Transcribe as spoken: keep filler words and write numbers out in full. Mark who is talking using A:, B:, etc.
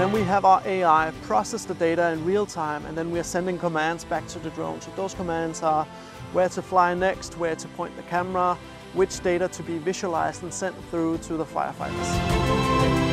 A: then we have our A I process the data in real time, and then we are sending commands back to the drone. So those commands are where to fly next, where to point the camera, which data to be visualized and sent through to the firefighters.